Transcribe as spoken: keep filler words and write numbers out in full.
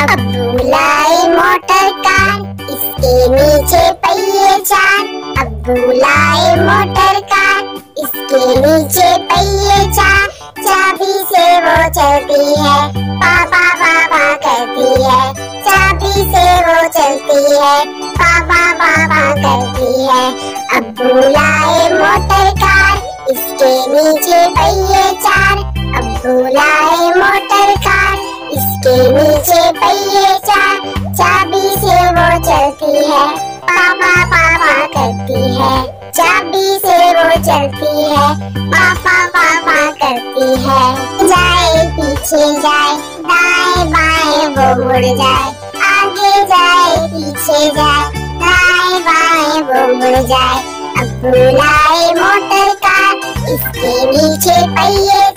अब्बू लाए motor car, इसके नीचे पहिए चार। अब्बू लाए मोटर कार, इसके नीचे पहिए चार। चाबी से वो चलती है, पापा पापा करती है। चाबी से वो चलती है, पापा पापा करती है। अब्बू लाए मोटर कार, इसके नीचे पहिए चार। अब्बू लाए मोटर कार, इसके नीचे पहिए चार। चाबी से वो चलती है, पापा पापा करती है। चाबी से वो चलती है, पापा पापा करती है। जाए पीछे जाए, दाएं बाएं वो मुड़ जाए। आगे जाए पीछे जाए, दाएं बाएं वो मुड़ जाए। अब्बू लाए मोटर कार, इसके नीचे पहिए